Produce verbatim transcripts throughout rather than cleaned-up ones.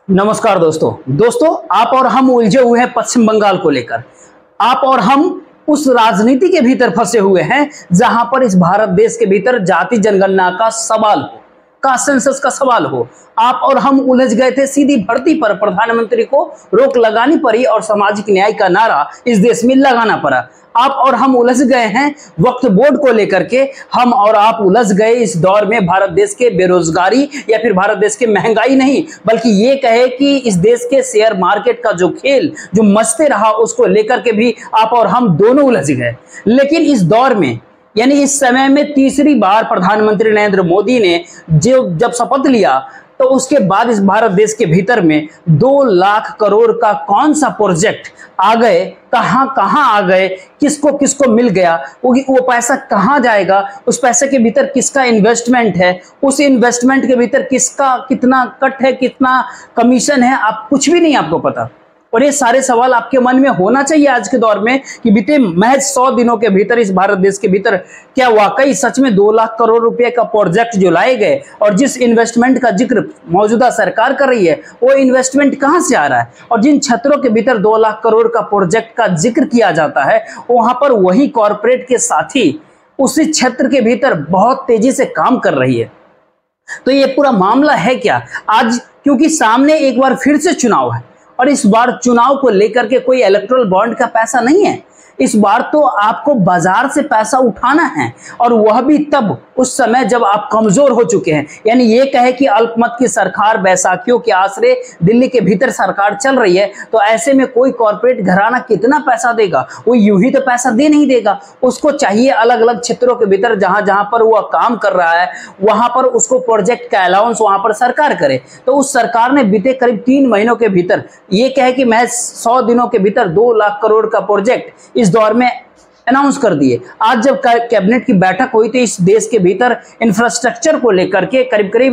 नमस्कार दोस्तों दोस्तों आप और हम उलझे हुए हैं पश्चिम बंगाल को लेकर। आप और हम उस राजनीति के भीतर फंसे हुए हैं जहां पर इस भारत देश के भीतर जाति जनगणना का सवाल हो, का सेंसस का सवाल हो। आप और हम उलझ गए थे सीधी भर्ती पर। प्रधानमंत्री को रोक लगानी पड़ी और सामाजिक न्याय का नारा इस देश में लगाना पड़ा। आप और हम उलझ गए हैं वक्फ बोर्ड को लेकर के। हम और आप उलझ गए इस दौर में भारत देश के बेरोजगारी या फिर भारत देश के महंगाई नहीं, बल्कि ये कहे कि इस देश के शेयर मार्केट का जो खेल जो मचते रहा उसको लेकर के भी आप और हम दोनों उलझ गए। लेकिन इस दौर में यानी इस समय में तीसरी बार प्रधानमंत्री नरेंद्र मोदी ने जो जब शपथ लिया तो उसके बाद इस भारत देश के भीतर में दो लाख करोड़ का कौन सा प्रोजेक्ट आ गए, कहां कहां आ गए, किसको किसको मिल गया, वो वो पैसा कहां जाएगा, उस पैसे के भीतर किसका इन्वेस्टमेंट है, उस इन्वेस्टमेंट के भीतर किसका कितना कट है, कितना कमीशन है, आप कुछ भी नहीं आपको पता। और ये सारे सवाल आपके मन में होना चाहिए आज के दौर में कि बीते महज सौ दिनों के भीतर इस भारत देश के भीतर क्या वाकई सच में दो लाख करोड़ रुपए का प्रोजेक्ट जो लाए गए और जिस इन्वेस्टमेंट का जिक्र मौजूदा सरकार कर रही है वो इन्वेस्टमेंट कहां से आ रहा है। और जिन क्षेत्रों के भीतर दो लाख करोड़ का प्रोजेक्ट का जिक्र किया जाता है वहां पर वही कॉरपोरेट के साथी उसी क्षेत्र के भीतर बहुत तेजी से काम कर रही है। तो ये पूरा मामला है क्या आज, क्योंकि सामने एक बार फिर से चुनाव है और इस बार चुनाव को लेकर के कोई इलेक्टोरल बॉन्ड का पैसा नहीं है। इस बार तो आपको बाजार से पैसा उठाना है और वह भी तब उस समय जब आप कमजोर हो चुके हैं। यानी ये कहे कि अल्पमत की सरकार बैसाखियों के आसरे दिल्ली के भीतर सरकार चल रही है, तो ऐसे में कोई कॉर्पोरेट घराना कितना पैसा देगा, वो यूं ही तो पैसा दे नहीं देगा। उसको चाहिए अलग अलग क्षेत्रों के भीतर जहां जहां पर वो काम कर रहा है वहां पर उसको प्रोजेक्ट का अलाउंस वहां पर सरकार करे। तो उस सरकार ने बीते करीब तीन महीनों के भीतर ये कहे कि मैं सौ दिनों के भीतर दो लाख करोड़ का प्रोजेक्ट इस दौर में अनाउंस कर दिए। आज जब कैबिनेट की बैठक हुई तो इस देश के भीतर इंफ्रास्ट्रक्चर को लेकर के करीब करीब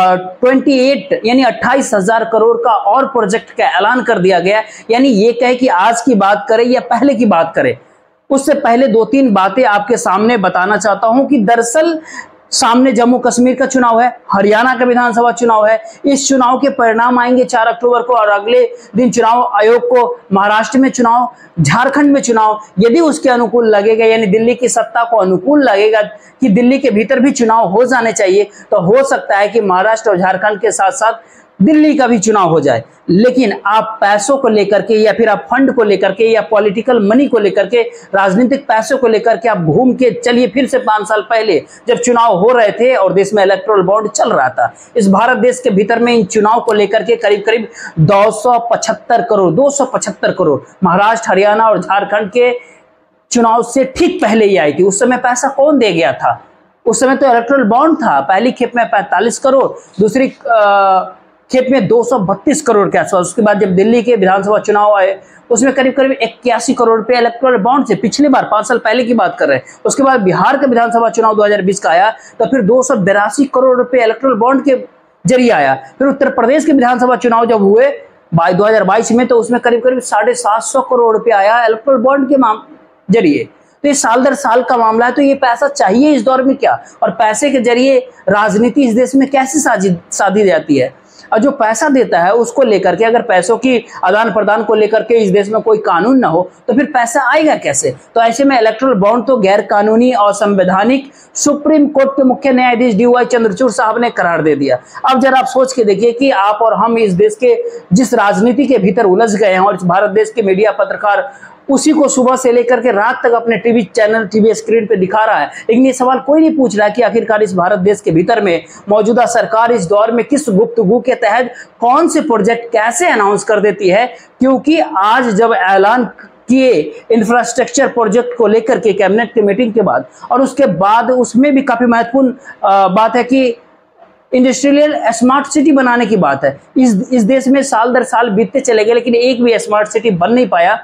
अट्ठाईस यानी अट्ठाईस हजार करोड़ का और प्रोजेक्ट का ऐलान कर दिया गया। यानी ये कहे कि आज की बात करें या पहले की बात करें, उससे पहले दो तीन बातें आपके सामने बताना चाहता हूं कि दरअसल सामने जम्मू कश्मीर का चुनाव है, हरियाणा का विधानसभा चुनाव है। इस चुनाव के परिणाम आएंगे चार अक्टूबर को और अगले दिन चुनाव आयोग को महाराष्ट्र में चुनाव, झारखंड में चुनाव। यदि उसके अनुकूल लगेगा यानी दिल्ली की सत्ता को अनुकूल लगेगा कि दिल्ली के भीतर भी चुनाव हो जाने चाहिए तो हो सकता है कि महाराष्ट्र और झारखंड के साथ साथ दिल्ली का भी चुनाव हो जाए। लेकिन आप पैसों को लेकर के या फिर आप फंड को लेकर के या पॉलिटिकल मनी को लेकर के, राजनीतिक पैसों को लेकर के आप घूम के चलिए फिर से पांच साल पहले जब चुनाव हो रहे थे और देश में इलेक्टोरल बॉन्ड चल रहा था। इस भारत देश के भीतर में इन चुनाव को लेकर के करीब करीब दो सौ पचहत्तर करोड़ दो सौ पचहत्तर करोड़ महाराष्ट्र, हरियाणा और झारखंड के चुनाव से ठीक पहले ही आई थी। उस समय पैसा कौन दे गया था? उस समय तो इलेक्टोरल बॉन्ड था। पहली खेप में पैंतालीस करोड़, दूसरी आ, खेप में दो सौ बत्तीस करोड़ के आसपास। उसके बाद जब दिल्ली के विधानसभा चुनाव आए उसमें करीब करीब इक्यासी करोड़ रुपए इलेक्टोरल बॉन्ड थे। पिछली बार पांच साल पहले की बात कर रहे हैं। उसके बाद बिहार का विधानसभा चुनाव दो हजार बीस का आया तो फिर दो सौ बिरासी करोड़ रुपए इलेक्टोरल बॉन्ड के जरिए आया। फिर उत्तर प्रदेश के विधानसभा चुनाव जब हुए दो हजार बाईस में तो उसमें करीब करीब साढ़े सात सौ करोड़ रुपए आया इलेक्टोरल बॉन्ड के जरिए। तो ये साल दर साल का मामला है। तो ये पैसा चाहिए इस दौर में क्या, और पैसे के जरिए राजनीति इस देश में कैसे साजी साधी जाती है। और जो पैसा देता है उसको लेकर के अगर पैसों की आदान प्रदान को लेकर के इस देश में कोई कानून ना हो तो फिर पैसा आएगा कैसे। तो ऐसे में इलेक्टोरल बॉन्ड तो गैर कानूनी और संवैधानिक सुप्रीम कोर्ट के मुख्य न्यायाधीश डी वाई चंद्रचूड़ साहब ने करार दे दिया। अब जरा आप सोच के देखिए कि आप और हम इस देश के जिस राजनीति के भीतर उलझ गए हैं और इस भारत देश के मीडिया पत्रकार उसी को सुबह से लेकर के रात तक अपने टीवी चैनल टीवी स्क्रीन पे दिखा रहा है, लेकिन ये सवाल कोई नहीं पूछ रहा कि आखिरकार इस भारत देश के भीतर में मौजूदा सरकार इस दौर में किस गुप्तगू के तहत कौन से प्रोजेक्ट कैसे अनाउंस कर देती है। क्योंकि आज जब ऐलान किए इंफ्रास्ट्रक्चर प्रोजेक्ट को लेकर के कैबिनेट की मीटिंग के बाद, और उसके बाद उसमें भी काफी महत्वपूर्ण बात है कि इंडस्ट्रियल स्मार्ट सिटी बनाने की बात है। इस इस देश में साल दर साल बीतते चले गए लेकिन एक भी स्मार्ट सिटी बन नहीं पाया।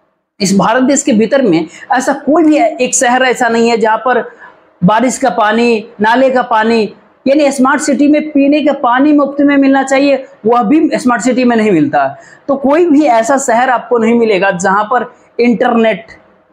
इस भारत देश के भीतर में ऐसा कोई भी एक शहर ऐसा नहीं है जहां पर बारिश का पानी, नाले का पानी, यानी स्मार्ट सिटी में पीने का पानी मुफ्त में मिलना चाहिए, वह भी स्मार्ट सिटी में नहीं मिलता। तो कोई भी ऐसा शहर आपको नहीं मिलेगा जहां पर इंटरनेट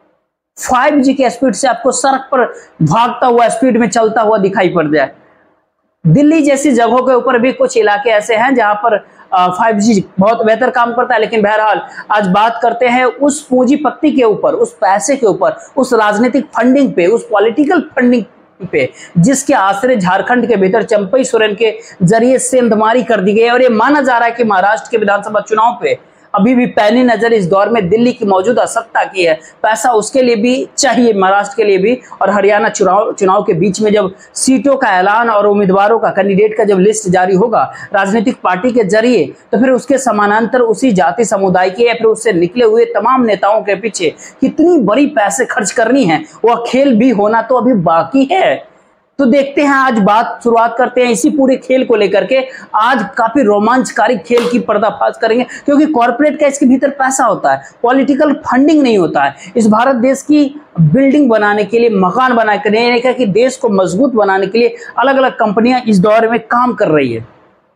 फाइव जी के स्पीड से आपको सड़क पर भागता हुआ स्पीड में चलता हुआ दिखाई पड़ जाए। दिल्ली जैसी जगहों के ऊपर भी कुछ इलाके ऐसे हैं जहां पर फाइव जी बहुत बेहतर काम करता है। लेकिन बहरहाल आज बात करते हैं उस पूंजीपति के ऊपर, उस पैसे के ऊपर, उस राजनीतिक फंडिंग पे, उस पॉलिटिकल फंडिंग पे जिसके आश्रय झारखंड के भीतर चंपई सोरेन के जरिए सेंधमारी कर दी गई। और ये माना जा रहा है कि महाराष्ट्र के विधानसभा चुनाव पे अभी भी पैनी नजर इस दौर में दिल्ली की मौजूदा सत्ता की है। पैसा उसके लिए भी चाहिए, महाराष्ट्र के लिए भी। और हरियाणा चुनाव चुनाव के बीच में जब सीटों का ऐलान और उम्मीदवारों का, कैंडिडेट का जब लिस्ट जारी होगा राजनीतिक पार्टी के जरिए, तो फिर उसके समानांतर उसी जाति समुदाय के या फिर उससे निकले हुए तमाम नेताओं के पीछे कितनी बड़ी पैसे खर्च करनी है, वह खेल भी होना तो अभी बाकी है। तो देखते हैं, आज बात शुरुआत करते हैं इसी पूरे खेल को लेकर के। आज काफी रोमांचकारी खेल की पर्दाफाश करेंगे, क्योंकि कॉर्पोरेट का इसके भीतर पैसा होता है, पॉलिटिकल फंडिंग नहीं होता है। इस भारत देश की बिल्डिंग बनाने के लिए, मकान बनाने के लिए, कि देश को मजबूत बनाने के लिए अलग अलग कंपनियां इस दौर में काम कर रही है।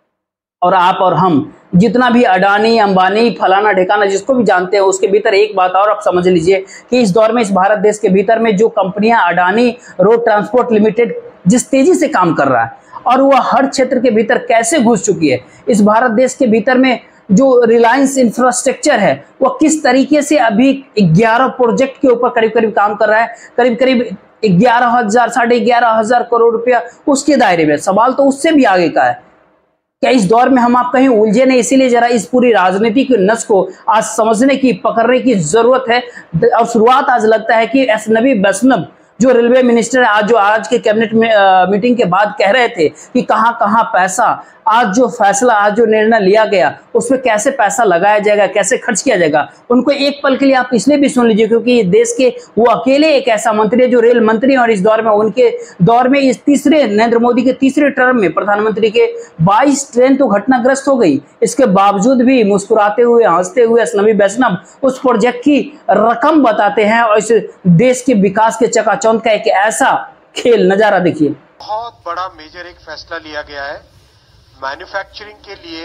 और आप और हम जितना भी अडानी, अंबानी, फलाना ढेकाना जिसको भी जानते हैं, उसके भीतर एक बात और आप समझ लीजिए कि इस दौर में इस भारत देश के भीतर में जो कंपनियां, अडानी रोड ट्रांसपोर्ट लिमिटेड जिस तेजी से काम कर रहा है और वह हर क्षेत्र के भीतर कैसे घुस चुकी है, इस भारत देश के भीतर में जो रिलायंस इंफ्रास्ट्रक्चर है वह किस तरीके से अभी ग्यारह प्रोजेक्ट के ऊपर करीब करीब काम कर रहा है, करीब करीब ग्यारह हजार साढ़े ग्यारह हजार करोड़ रुपया उसके दायरे में। सवाल तो उससे भी आगे का है। क्या इस दौर में हम आप कहीं उलझे नहीं? इसीलिए जरा इस पूरी राजनीति की नस को आज समझने की, पकड़ने की जरूरत है। और शुरुआत आज लगता है कि एस नबी वैष्णव जो रेलवे मिनिस्टर है, आज जो आज के कैबिनेट में आ, मीटिंग के बाद कह रहे थे कि कहां कहां पैसा, आज जो फैसला, आज जो निर्णय लिया गया उसमें कैसे पैसा लगाया जाएगा, कैसे खर्च किया जाएगा, उनको एक पल के लिए आप इसलिए भी सुन लीजिए क्योंकि ये देश के वो अकेले एक ऐसा मंत्री है जो रेल मंत्री है। और इस दौर में, उनके दौर में, इस तीसरे नरेंद्र मोदी के तीसरे टर्म में प्रधानमंत्री के बाईस ट्रेन तो घटनाग्रस्त हो गई, इसके बावजूद भी मुस्कुराते हुए, हंसते हुए नबी वैष्णव उस प्रोजेक्ट की रकम बताते हैं। और इस देश के विकास के चकाचौंध का एक ऐसा खेल नजारा देखिए। बहुत बड़ा मेजर एक फैसला लिया गया है मैन्युफैक्चरिंग के लिए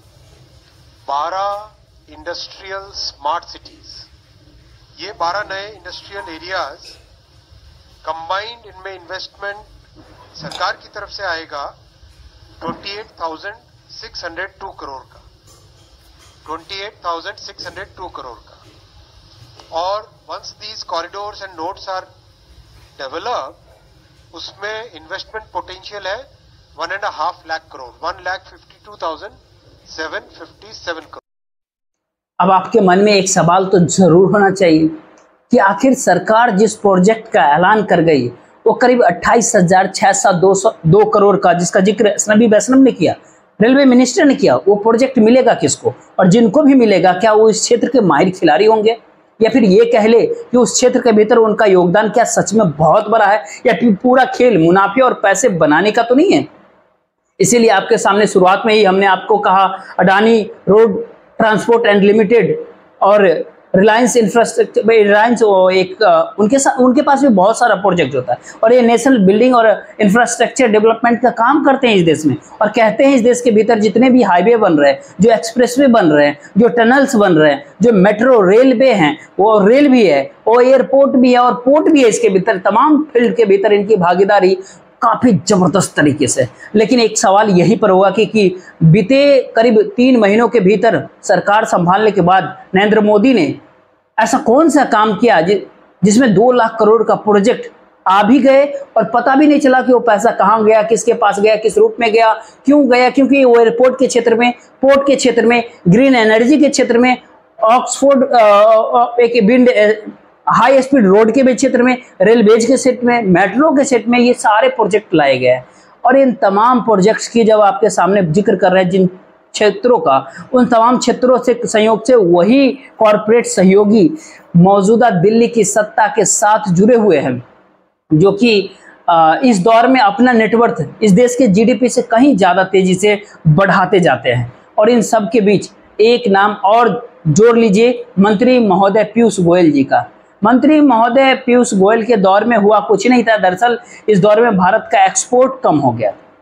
बारह इंडस्ट्रियल स्मार्ट सिटीज। ये बारह नए इंडस्ट्रियल एरियाज कंबाइंड, इनमें इन्वेस्टमेंट सरकार की तरफ से आएगा अट्ठाईस हज़ार छह सौ दो करोड़ का, अट्ठाईस हज़ार छह सौ दो करोड़ का। और once these corridors and nodes are develop, उसमें इन्वेस्टमेंट पोटेंशियल है one and half lakh crore, one lakh fifty two thousand seven fifty seven crore. अब आपके मन में एक सवाल तो जरूर होना चाहिए कि आखिर सरकार जिस प्रोजेक्ट का ऐलान कर गई वो करीब अट्ठाईस हजार छह सौ दो सौ दो करोड़ का, जिसका जिक्र नबी वैष्णव ने किया, रेलवे मिनिस्टर ने किया, वो प्रोजेक्ट मिलेगा किसको? और जिनको भी मिलेगा क्या वो इस क्षेत्र के माहिर खिलाड़ी होंगे, या फिर ये कह ले कि उस क्षेत्र के भीतर उनका योगदान क्या सच में बहुत बड़ा है, या फिर पूरा खेल मुनाफे और पैसे बनाने का तो नहीं है? इसीलिए आपके सामने शुरुआत में ही हमने आपको कहा Adani road transport and limited और रिलायंस इंफ्रास्ट्रक्चर, रिलायंस एक उनके साथ, उनके पास भी बहुत सारा प्रोजेक्ट होता है और ये नेशनल बिल्डिंग और इंफ्रास्ट्रक्चर डेवलपमेंट का काम करते हैं इस देश में। और कहते हैं इस देश के भीतर जितने भी हाईवे बन रहे हैं, जो एक्सप्रेसवे बन रहे हैं, जो टनल्स बन रहे हैं, जो मेट्रो रेलवे हैं, वो रेल भी है, वो एयरपोर्ट भी है और पोर्ट भी है, इसके भीतर तमाम फील्ड के भीतर इनकी भागीदारी काफी जबरदस्त तरीके से। लेकिन एक सवाल यहीं पर होगा कि, कि बीते करीब तीन महीनों के भीतर सरकार संभालने के बाद नरेंद्र मोदी ने ऐसा कौन सा काम किया जि, जिसमें दो लाख करोड़ का प्रोजेक्ट आ भी गए और पता भी नहीं चला कि वो पैसा कहाँ गया, किसके पास गया, किस रूप में गया, क्यों गया? क्योंकि वो एयरपोर्ट के क्षेत्र में, पोर्ट के क्षेत्र में, ग्रीन एनर्जी के क्षेत्र में, ऑक्सफोर्ड एक विंड हाई स्पीड रोड के भी क्षेत्र में, रेलवेज के क्षेत्र में, मेट्रो के क्षेत्र में, ये सारे प्रोजेक्ट लाए गए हैं। और इन तमाम प्रोजेक्ट्स की जब आपके सामने जिक्र कर रहे हैं जिन क्षेत्रों का, उन तमाम क्षेत्रों से संयोग से वही कॉरपोरेट सहयोगी मौजूदा दिल्ली की सत्ता के साथ जुड़े हुए हैं, जो कि इस दौर में अपना नेटवर्थ इस देश के जीडीपी से कहीं ज्यादा तेजी से बढ़ाते जाते हैं। और इन सब के बीच एक नाम और जोड़ लीजिए, मंत्री महोदय पीयूष गोयल जी का। मंत्री महोदय पीयूष गोयल के दौर में हुआ कुछ नहीं था। दरअसल इस दौर में भारत का एक्सपोर्ट कम हो गया।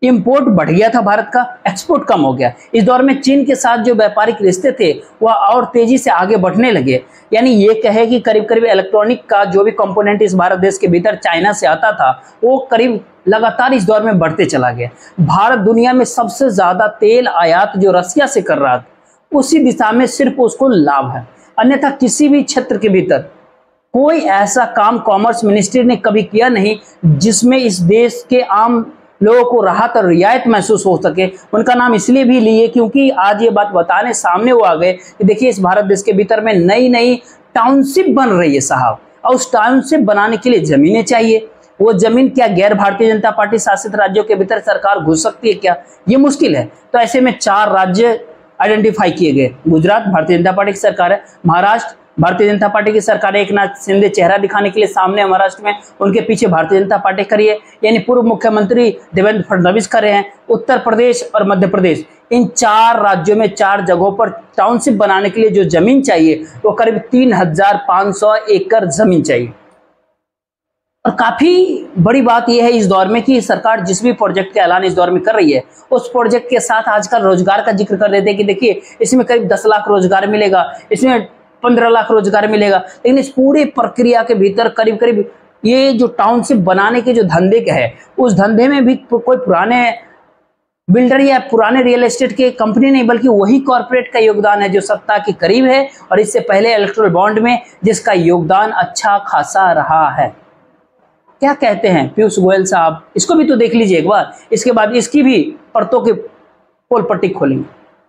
इंपोर्ट बढ़ गया था भारत का, एक्सपोर्ट कम हो गया। इस दौर में चीन के साथ जो व्यापारिक रिश्ते थे वह और तेजी से आगे बढ़ने लगे। यानी ये कहे कि करीब करीब इलेक्ट्रॉनिक का जो भी कंपोनेंट इस भारत देश के भीतर चाइना से आता था वो करीब लगातार इस दौर में बढ़ते चला गया। भारत दुनिया में सबसे ज्यादा तेल आयात जो रसिया से कर रहा था, उसी दिशा में सिर्फ उसको लाभ है। अन्यथा किसी भी क्षेत्र के भीतर कोई ऐसा काम कॉमर्स मिनिस्ट्री ने कभी किया नहीं जिसमें इस देश के आम लोगों को राहत और रियायत महसूस हो सके। उनका नाम इसलिए भी लिए क्योंकि आज ये बात बताने सामने वो आ गए कि देखिए इस भारत देश के भीतर में नई नई टाउनशिप बन रही है साहब, और उस टाउनशिप बनाने के लिए जमीनें चाहिए। वो जमीन क्या गैर भारतीय जनता पार्टी शासित राज्यों के भीतर सरकार घुस सकती है क्या? ये मुश्किल है। तो ऐसे में चार राज्य आइडेंटिफाई किए गए। गुजरात भारतीय जनता पार्टी की सरकार है, महाराष्ट्र भारतीय जनता पार्टी की सरकार है, एक नाथ शिंदे चेहरा दिखाने के लिए सामने महाराष्ट्र में, उनके पीछे भारतीय जनता पार्टी खड़ी है, यानी पूर्व मुख्यमंत्री देवेंद्र फडणवीस खड़े हैं। उत्तर प्रदेश और मध्य प्रदेश, इन चार राज्यों में चार जगहों पर टाउनशिप बनाने के लिए जो जमीन चाहिए वो करीब तीन हजार पांच सौ एकड़ जमीन चाहिए। और काफी बड़ी बात यह है इस दौर में कि सरकार जिस भी प्रोजेक्ट का ऐलान इस दौर में कर रही है उस प्रोजेक्ट के साथ आजकल रोजगार का जिक्र कर देते हैं कि देखिए इसमें करीब दस लाख रोजगार मिलेगा, इसमें पंद्रह लाख रोजगार मिलेगा। लेकिन इस पूरी प्रक्रिया के भीतर करीब करीब ये जो टाउनशिप बनाने के जो धंधे का है उस धंधे में भी कोई पुराने बिल्डर या पुराने रियल एस्टेट के कंपनी नहीं बल्कि वही कॉर्पोरेट का योगदान है जो सत्ता के करीब है और इससे पहले इलेक्टोरल बॉन्ड में जिसका योगदान अच्छा खासा रहा है। क्या कहते हैं पीयूष गोयल साहब? इसको भी तो देख लीजिए एक बार, इसके बाद इसकी भी परतों के पोल पट्टी खोलेंगे।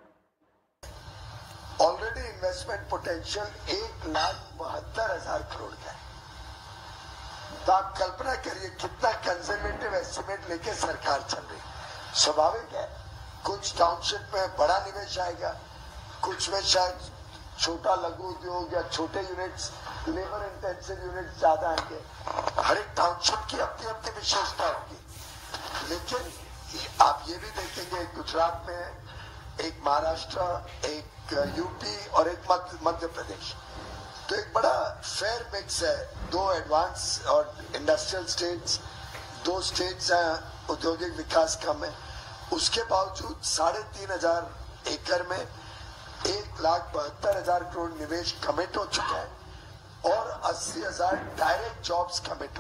ऑलरेडी इन्वेस्टमेंट पोटेंशियल एक लाख बहत्तर हजार करोड़ का है। तो आप कल्पना करिए कितना कंजर्वेटिव एस्टिमेट लेके सरकार चल रही है। स्वाभाविक है कुछ टाउनशिप में बड़ा निवेश आएगा, कुछ में शायद छोटा लघु उद्योग या छोटे यूनिट्स, लेबर इंटेंसिव यूनिट्स ज्यादा आएंगे। हर एक टाउनशिप की अपनी अपनी विशेषता होगी। लेकिन आप ये भी देखेंगे गुजरात में एक महाराष्ट्र, एक यूपी और एक मध्य प्रदेश, तो एक बड़ा फेयर मिक्स है। दो एडवांस और इंडस्ट्रियल स्टेट्स, दो स्टेट्स हैं औद्योगिक विकास कम है, उसके बावजूद साढ़े तीन हजार एकड़ में एक लाख बहत्तर हजार करोड़ निवेश कमिट हो चुका है और अस्सी हजार डायरेक्ट जॉब्स कमिट।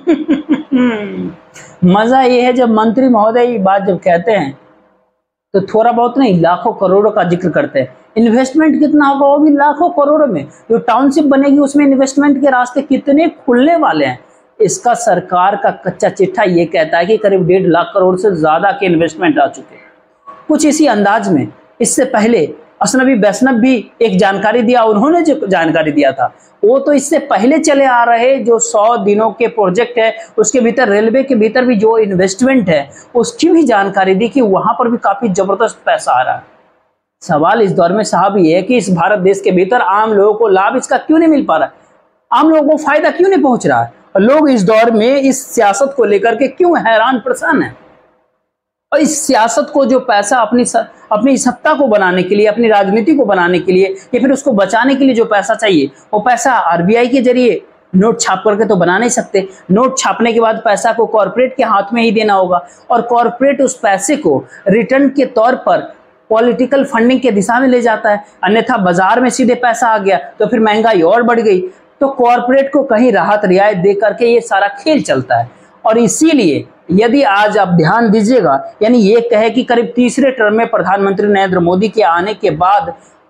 मजा ये है जब मंत्री महोदय ये बात जब कहते हैं तो थोड़ा बहुत नहीं लाखों करोड़ों का जिक्र करते हैं। इन्वेस्टमेंट कितना होगा वो भी लाखों करोड़ों में। जो टाउनशिप बनेगी उसमें इन्वेस्टमेंट के रास्ते कितने खुलने वाले हैं, इसका सरकार का कच्चा चिट्ठा ये कहता है कि करीब डेढ़ लाख करोड़ से ज्यादा के इन्वेस्टमेंट आ चुके हैं। कुछ इसी अंदाज में इससे पहले असनवी वैष्णव भी एक जानकारी दिया। उन्होंने जो जानकारी दिया था वो तो इससे पहले चले आ रहे जो सौ दिनों के प्रोजेक्ट है उसके भीतर रेलवे के भीतर भी जो इन्वेस्टमेंट है उसकी भी जानकारी दी कि वहां पर भी काफी जबरदस्त पैसा आ रहा है। सवाल इस दौर में साहब ये है कि इस भारत देश के भीतर आम लोगों को लाभ इसका क्यों नहीं मिल पा रहा है, आम लोगों को फायदा क्यों नहीं पहुंच रहा है, और लोग इस दौर में इस सियासत को लेकर के क्यों हैरान परेशान है। और इस सियासत को जो पैसा अपनी स, अपनी सत्ता को बनाने के लिए, अपनी राजनीति को बनाने के लिए या फिर उसको बचाने के लिए जो पैसा चाहिए वो पैसा आरबीआई के जरिए नोट छाप करके तो बना नहीं सकते। नोट छापने के बाद पैसा को कॉर्पोरेट के हाथ में ही देना होगा और कॉर्पोरेट उस पैसे को रिटर्न के तौर पर पॉलिटिकल फंडिंग के दिशा में ले जाता है। अन्यथा बाजार में सीधे पैसा आ गया तो फिर महंगाई और बढ़ गई। तो कॉर्पोरेट को कहीं राहत रियायत दे करके ये सारा खेल चलता है। और इसीलिए यदि आज आप ध्यान दीजिएगा, यानी ये कहे कि करीब तीसरे टर्म में प्रधानमंत्री नरेंद्र मोदी के आने के बाद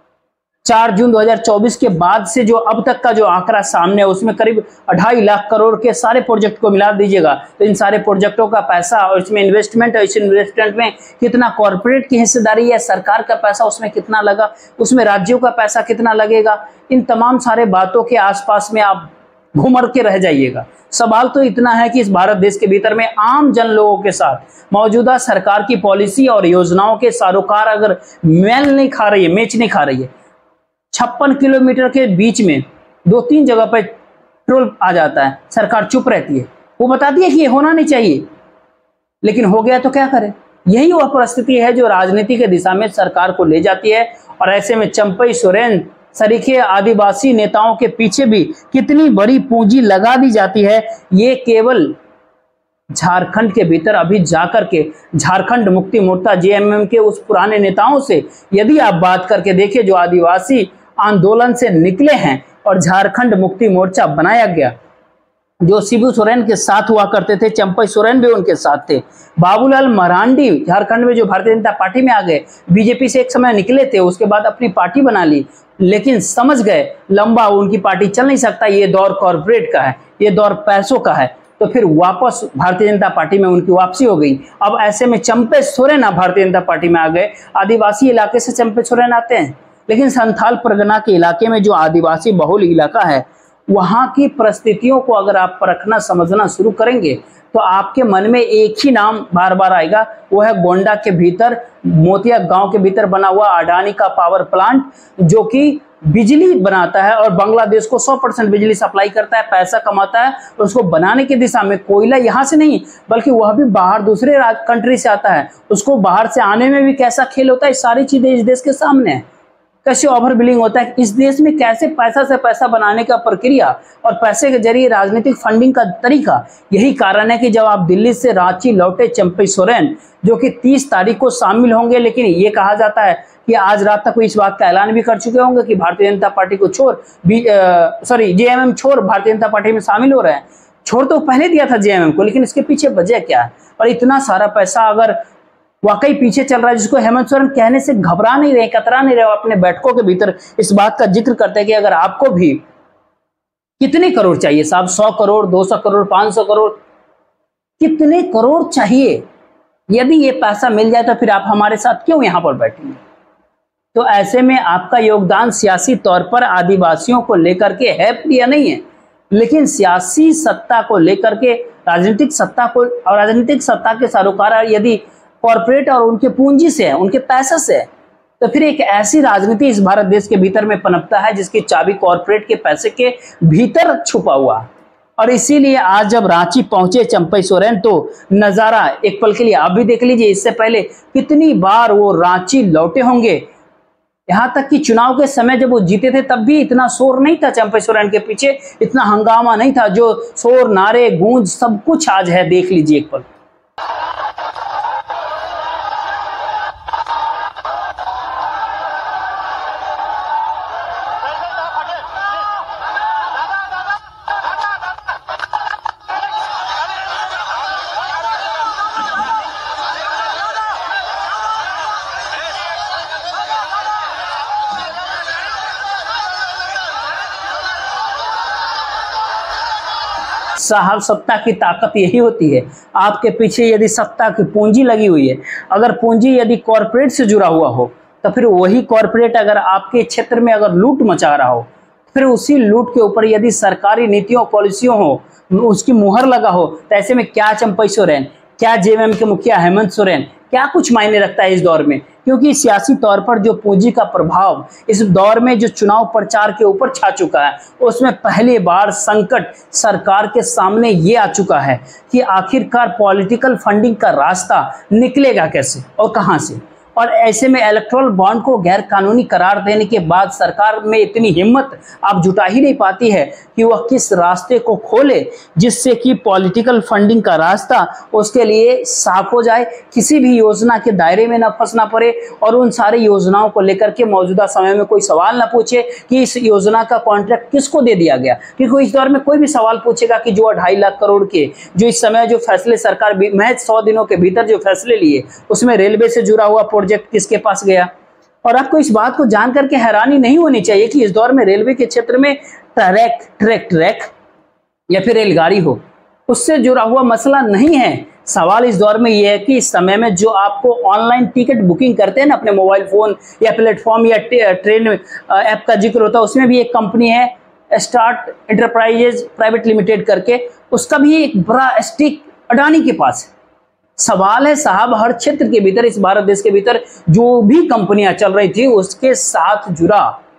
चार जून दो हज़ार चौबीस के बाद से जो अब तक का जो आंकड़ा सामने है उसमें करीब अढ़ाई लाख करोड़ के सारे प्रोजेक्ट को मिला दीजिएगा तो इन सारे प्रोजेक्टों का पैसा और इसमें इन्वेस्टमेंट, इस इन्वेस्टमेंट में कितना कॉर्पोरेट की हिस्सेदारी है, सरकार का पैसा उसमें कितना लगा, उसमें राज्यों का पैसा कितना लगेगा, इन तमाम सारे बातों के आसपास में आप घुमर के रह जाइएगा। सवाल तो इतना है कि इस भारत देश के भीतर में आम जन लोगों के साथ मौजूदा सरकार की पॉलिसी और योजनाओं के सारोकार अगर मेल नहीं खा रही है, मैच नहीं खा रही है, छप्पन किलोमीटर के बीच में दो तीन जगह पर पेट्रोल आ जाता है, सरकार चुप रहती है, वो बताती है कि ये होना नहीं चाहिए, लेकिन हो गया तो क्या करे। यही वह परिस्थिति है जो राजनीति के दिशा में सरकार को ले जाती है। और ऐसे में चंपई सोरेन सरीखे आदिवासी नेताओं के पीछे भी कितनी बड़ी पूंजी लगा दी जाती है, ये केवल झारखंड के भीतर अभी जाकर के झारखंड मुक्ति मोर्चा जेएमएम के उस पुराने नेताओं से यदि आप बात करके देखिए, जो आदिवासी आंदोलन से निकले हैं और झारखंड मुक्ति मोर्चा बनाया गया, जो शिबू सोरेन के साथ हुआ करते थे, चंपई सोरेन भी उनके साथ थे, बाबूलाल मरांडी झारखंड में जो भारतीय जनता पार्टी में आ गए, बीजेपी से एक समय निकले थे, उसके बाद अपनी पार्टी बना ली, लेकिन समझ गए लंबा उनकी पार्टी चल नहीं सकता, ये दौर कॉर्पोरेट का है, ये दौर पैसों का है, तो फिर वापस भारतीय जनता पार्टी में उनकी वापसी हो गई। अब ऐसे में चंपई सोरेन भारतीय जनता पार्टी में आ गए। आदिवासी इलाके से चंपई सोरेन आते हैं, लेकिन संथाल परगना के इलाके में जो आदिवासी बहुल इलाका है, वहां की परिस्थितियों को अगर आप परखना समझना शुरू करेंगे तो आपके मन में एक ही नाम बार बार आएगा, वो है गोंडा के भीतर मोतिया गांव के भीतर बना हुआ अडानी का पावर प्लांट, जो कि बिजली बनाता है और बांग्लादेश को सौ परसेंट बिजली सप्लाई करता है, पैसा कमाता है। उसको बनाने की दिशा में कोयला यहाँ से नहीं बल्कि वह भी बाहर दूसरे कंट्री से आता है, उसको बाहर से आने में भी कैसा खेल होता है, सारी चीजें इस देश के सामने है। कैसे ओवर बिलिंग होता है इस देश में, कैसे पैसा से पैसा बनाने का प्रक्रिया और पैसे के जरिए राजनीतिक फंडिंग का तरीका। यही कारण है कि जब आप दिल्ली से रांची लौटे चंपई सोरेन, जो कि तीस तारीख को शामिल होंगे, लेकिन ये कहा जाता है कि आज रात तक वो इस बात का ऐलान भी कर चुके होंगे कि भारतीय जनता पार्टी को छोड़ सॉरी जेएमएम छोड़ भारतीय जनता पार्टी में शामिल हो रहे हैं। छोड़ तो पहले दिया था जेएमएम को, लेकिन इसके पीछे वजह क्या है, और इतना सारा पैसा अगर वाकई पीछे चल रहा है, जिसको हेमंत सोरेन कहने से घबरा नहीं रहे, कतरा नहीं रहे, अपने बैठकों के भीतर इस बात का जिक्र करते हैं कि अगर आपको भी कितने करोड़ चाहिए साहब, सौ करोड़, दो सौ करोड़, पांच सौ करोड़, कितने करोड़ चाहिए, यदि ये पैसा मिल जाए तो फिर आप हमारे साथ क्यों यहां पर बैठेंगे। तो ऐसे में आपका योगदान सियासी तौर पर आदिवासियों को लेकर के है या नहीं है, लेकिन सियासी सत्ता को लेकर के, राजनीतिक सत्ता को और राजनीतिक सत्ता के सरोकार यदि कॉर्पोरेट और उनके पूंजी से है, उनके पैसे से है, तो फिर एक ऐसी राजनीति इस भारत देश के भीतर में पनपता है जिसकी चाबी कॉर्पोरेट के पैसे के भीतर छुपा हुआ। और इसीलिए आज जब रांची पहुंचे चंपई सोरेन, तो नजारा एक पल के लिए आप भी देख लीजिए, इससे पहले कितनी बार वो रांची लौटे होंगे। यहां तक कि चुनाव के समय जब वो जीते थे तब भी इतना शोर नहीं था चंपई सोरेन के पीछे, इतना हंगामा नहीं था, जो शोर, नारे, गूंज सब कुछ आज है, देख लीजिए एक पल। साहब सत्ता की ताकत यही होती है, आपके पीछे यदि सत्ता की पूंजी लगी हुई है, अगर पूंजी यदि कॉर्पोरेट से जुड़ा हुआ हो, तो फिर वही कॉर्पोरेट अगर आपके क्षेत्र में अगर लूट मचा रहा हो, फिर उसी लूट के ऊपर यदि सरकारी नीतियों पॉलिसियों हो, उसकी मुहर लगा हो, तो ऐसे में क्या चंपई सोरेन, क्या जेएमएम के मुखिया हेमंत सोरेन, क्या कुछ मायने रखता है इस दौर में। क्योंकि सियासी तौर पर जो पूंजी का प्रभाव इस दौर में जो चुनाव प्रचार के ऊपर छा चुका है, उसमें पहली बार संकट सरकार के सामने ये आ चुका है कि आखिरकार पॉलिटिकल फंडिंग का रास्ता निकलेगा कैसे और कहां से। और ऐसे में इलेक्टोरल बॉन्ड को गैर कानूनी करार देने के बाद सरकार में इतनी हिम्मत आप जुटा ही नहीं पाती है कि वह किस रास्ते को खोले जिससे कि पॉलिटिकल फंडिंग का रास्ता उसके लिए साफ हो जाए, किसी भी योजना के दायरे में ना फंसना पड़े, और उन सारी योजनाओं को लेकर के मौजूदा समय में कोई सवाल ना पूछे कि इस योजना का कॉन्ट्रैक्ट किसको दे दिया गया। क्योंकि इस दौर में कोई भी सवाल पूछेगा कि जो ढाई लाख करोड़ के जो इस समय जो फैसले सरकार महज सौ दिनों के भीतर जो फैसले लिए, उसमें रेलवे से जुड़ा हुआ प्रोजेक्ट किसके पास गया। और आपको इस बात को जान करके हैरानी नहीं होनी चाहिए कि इस दौर में रेलवे के क्षेत्र में ट्रैक ट्रैक ट्रैक या फिर रेलगाड़ी हो, उससे जुड़ा हुआ मसला नहीं है। सवाल इस दौर में यह है कि इस समय में जो आपको ऑनलाइन टिकट बुकिंग करते हैं ना अपने मोबाइल फोन या प्लेटफॉर्म या ट्रेन ऐप का जिक्र होता है, उसमें भी एक कंपनी है स्टार्ट एंटरप्राइजेज प्राइवेट लिमिटेड करके, उसका भी एक बड़ा स्टिक अडानी के पास है। सवाल है साहब, हर क्षेत्र के भीतर इस भारत देश के भीतर जो भी कंपनियां चल रही थी उसके साथ जुड़ा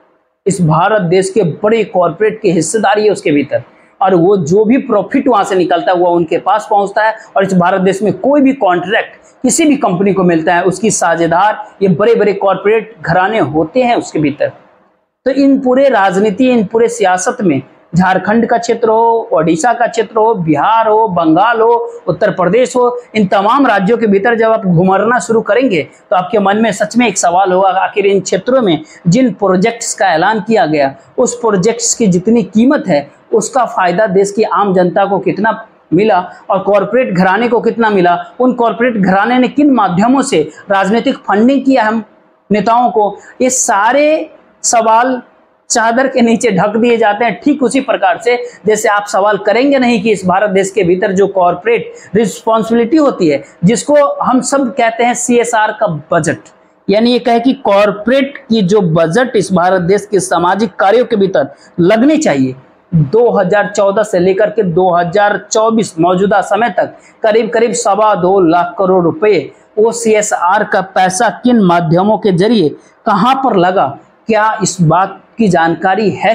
इस भारत देश के बड़े कॉर्पोरेट की हिस्सेदारी है उसके भीतर, और वो जो भी प्रॉफिट वहां से निकलता है वो उनके पास पहुंचता है। और इस भारत देश में कोई भी कॉन्ट्रैक्ट किसी भी कंपनी को मिलता है, उसकी साझेदार ये बड़े बड़े कॉर्पोरेट घराने होते हैं उसके भीतर। तो इन पूरे राजनीति, इन पूरे सियासत में झारखंड का क्षेत्र हो, ओडिशा का क्षेत्र हो, बिहार हो, बंगाल हो, उत्तर प्रदेश हो, इन तमाम राज्यों के भीतर जब आप घुमरना शुरू करेंगे तो आपके मन में सच में एक सवाल होगा, आखिर इन क्षेत्रों में जिन प्रोजेक्ट्स का ऐलान किया गया उस प्रोजेक्ट्स की जितनी कीमत है उसका फायदा देश की आम जनता को कितना मिला और कॉरपोरेट घराने को कितना मिला, उन कॉरपोरेट घराने ने किन माध्यमों से राजनीतिक फंडिंग किया हम नेताओं को, ये सारे सवाल चादर के नीचे ढक दिए जाते हैं। ठीक उसी प्रकार से जैसे आप सवाल करेंगे नहीं कि इस भारत देश के भीतर जो कॉरपोरेट रिस्पॉन्सिबिलिटी होती है, जिसको हम सब कहते हैं सी एस आर का बजट, यानी ये कहे कि कॉरपोरेट की जो बजट इस भारत देश के सामाजिक कार्यों के भीतर लगनी चाहिए, दो हज़ार चौदह से लेकर के दो हज़ार चौबीस मौजूदा समय तक करीब करीब सवा दो लाख करोड़ रुपए वो सी एस आर का पैसा किन माध्यमों के जरिए कहां पर लगा, क्या इस बात की जानकारी है?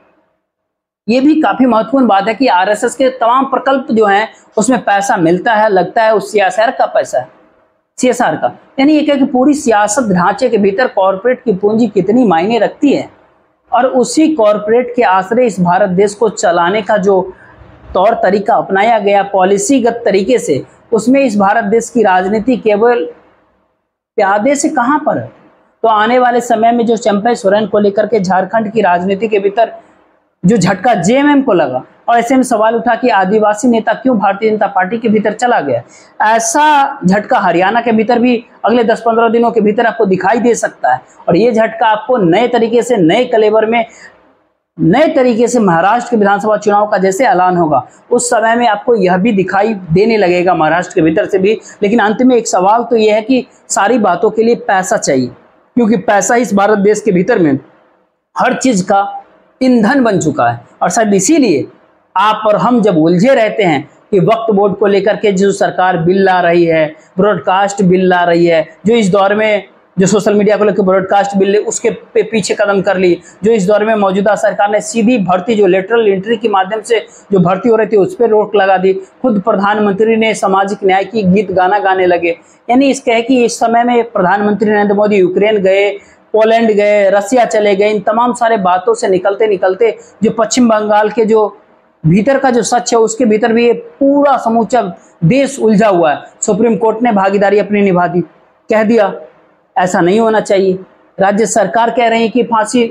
ये भी काफी महत्वपूर्ण बात है कि आर एस एस के तमाम प्रकल्प जो हैं उसमें पैसा मिलता है, लगता है उस सी एस आर का पैसा है, सी एस आर का, यानी ये कि पूरी सियासत ढांचे के भीतर कॉरपोरेट की पूंजी कितनी मायने रखती है और उसी कॉरपोरेट के आश्रय इस भारत देश को चलाने का जो तौर तरीका अपनाया गया पॉलिसीगत तरीके से, उसमें इस भारत देश की राजनीति केवल प्यादे से कहां पर है। तो आने वाले समय में जो चंपई सोरेन को लेकर के झारखंड की राजनीति के भीतर जो झटका जे एम एम को लगा और ऐसे में सवाल उठा कि आदिवासी नेता क्यों भारतीय जनता पार्टी के भीतर चला गया, ऐसा झटका हरियाणा के भीतर भी अगले दस पंद्रह दिनों के भीतर आपको दिखाई दे सकता है। और ये झटका आपको नए तरीके से, नए कलेवर में, नए तरीके से महाराष्ट्र के विधानसभा चुनाव का जैसे ऐलान होगा उस समय में आपको यह भी दिखाई देने लगेगा महाराष्ट्र के भीतर से भी। लेकिन अंत में एक सवाल तो यह है कि सारी बातों के लिए पैसा चाहिए, क्योंकि पैसा इस भारत देश के भीतर में हर चीज का ईंधन बन चुका है। और शायद इसीलिए आप और हम जब उलझे रहते हैं कि वक्फ बोर्ड को लेकर के जो सरकार बिल ला रही है, ब्रॉडकास्ट बिल ला रही है, जो इस दौर में जो सोशल मीडिया को लेकर ब्रॉडकास्ट बिल उसके पे पीछे कदम कर ली, जो इस दौर में मौजूदा सरकार ने सीधी भर्ती जो लेटरल एंट्री के माध्यम से जो भर्ती हो रही थी उस पर रोक लगा दी, खुद प्रधानमंत्री ने सामाजिक न्याय की गीत गाना गाने लगे। यानी इस कहे कि इस समय में प्रधानमंत्री नरेंद्र मोदी यूक्रेन गए, पोलैंड गए, रसिया चले गए, इन तमाम सारे बातों से निकलते निकलते जो पश्चिम बंगाल के जो भीतर का जो सच है उसके भीतर भी ये पूरा समूचा देश उलझा हुआ है। सुप्रीम कोर्ट ने भागीदारी अपनी निभा दी, कह दिया ऐसा नहीं होना चाहिए। राज्य सरकार कह रही है कि फांसी,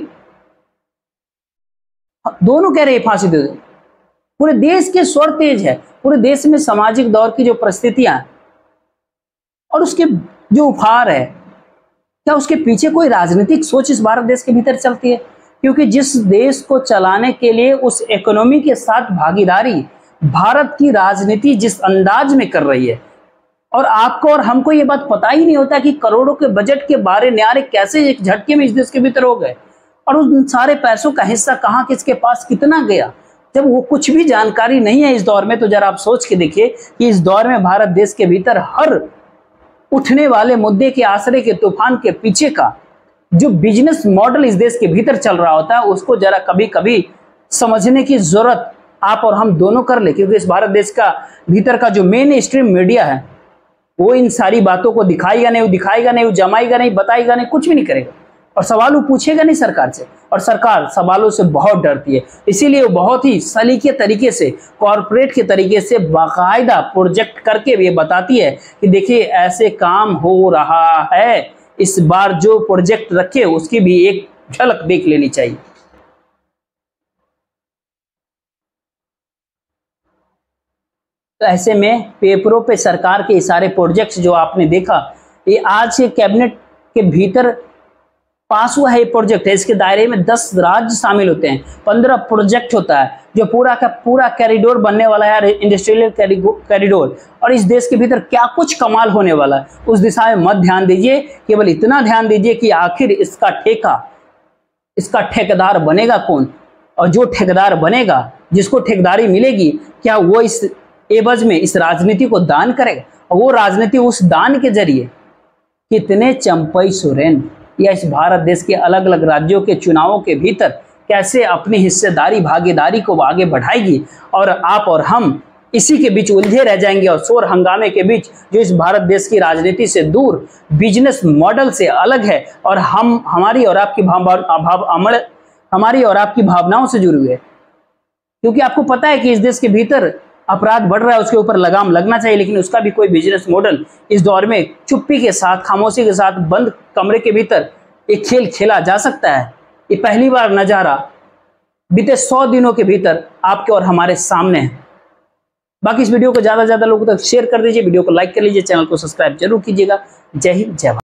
दोनों कह रहे हैं फांसी दे दो। पूरे देश के स्वर तेज है, पूरे देश में सामाजिक दौर की जो परिस्थितियां और उसके जो उफार है, क्या उसके पीछे कोई राजनीतिक सोच इस भारत देश के भीतर चलती है? क्योंकि जिस देश को चलाने के लिए उस इकोनॉमी के साथ भागीदारी भारत की राजनीति जिस अंदाज में कर रही है, और आपको और हमको ये बात पता ही नहीं होता कि करोड़ों के बजट के बारे न्यारे कैसे एक झटके में इस देश के भीतर हो गए और उन सारे पैसों का हिस्सा कहाँ किसके पास कितना गया, जब वो कुछ भी जानकारी नहीं है इस दौर में। तो जरा आप सोच के देखिए कि इस दौर में भारत देश के भीतर हर उठने वाले मुद्दे के आश्रय के तूफान के पीछे का जो बिजनेस मॉडल इस देश के भीतर चल रहा होता है उसको जरा कभी कभी समझने की जरूरत आप और हम दोनों कर ले। क्योंकि इस भारत देश का भीतर का जो मेन स्ट्रीम मीडिया है वो इन सारी बातों को दिखाएगा नहीं, वो दिखाएगा नहीं, वो जमाएगा नहीं, बताएगा नहीं, कुछ भी नहीं करेगा और सवाल वो पूछेगा नहीं सरकार से। और सरकार सवालों से बहुत डरती है, इसीलिए वो बहुत ही सलीके तरीके से, कॉरपोरेट के तरीके से बाकायदा प्रोजेक्ट करके भी ये बताती है कि देखिए ऐसे काम हो रहा है, इस बार जो प्रोजेक्ट रखे उसकी भी एक झलक देख लेनी चाहिए। तो ऐसे में पेपरों पे सरकार के सारे प्रोजेक्ट्स जो आपने देखा, ये आज के कैबिनेट के भीतर पास हुआ है। ये प्रोजेक्ट है, इसके दायरे में दस राज्य शामिल होते हैं, पंद्रह प्रोजेक्ट होता है जो पूरा का पूरा कॉरिडोर बनने वाला है, इंडस्ट्रियल कॉरिडोर। और इस देश के भीतर क्या कुछ कमाल होने वाला है उस दिशा में मत ध्यान दीजिए, केवल इतना ध्यान दीजिए कि आखिर इसका ठेका, इसका ठेकेदार बनेगा कौन, और जो ठेकेदार बनेगा, जिसको ठेकेदारी मिलेगी, क्या वो इस एवज में इस राजनीति को दान करेगा, और वो राजनीति उस दान के जरिए कितने चंपई सोरेन या इस भारत देश के अलग अलग राज्यों के चुनावों के भीतर कैसे अपनी हिस्सेदारी भागीदारी को आगे बढ़ाएगी, और आप और हम इसी के बीच उलझे रह जाएंगे और शोर हंगामे के बीच जो इस भारत देश की राजनीति से दूर, बिजनेस मॉडल से अलग है और हम हमारी और आपकी भाव भाव हमारी और आपकी भावनाओं से जुड़े हुए क्योंकि आपको पता है कि इस देश के भीतर अपराध बढ़ रहा है, उसके ऊपर लगाम लगना चाहिए, लेकिन उसका भी कोई बिजनेस मॉडल इस दौर में चुप्पी के साथ, खामोशी के साथ, बंद कमरे के भीतर एक खेल खेला जा सकता है। ये पहली बार नजारा बीते सौ दिनों के भीतर आपके और हमारे सामने है। बाकी इस वीडियो को ज्यादा से ज्यादा लोगों तक शेयर कर दीजिए, वीडियो को लाइक कर लीजिए, चैनल को सब्सक्राइब जरूर कीजिएगा। जय हिंद, जय भारत।